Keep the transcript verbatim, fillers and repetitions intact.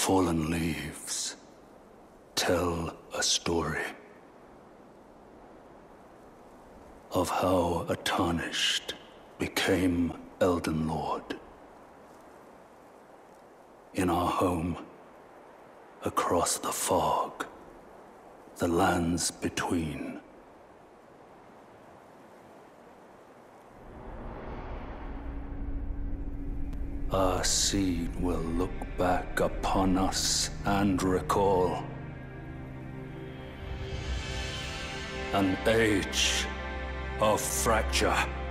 fallen leaves tell a story of how a tarnished became Elden Lord. In our home, across the fog, the lands between. Our seed will look back upon us and recall an age of fracture.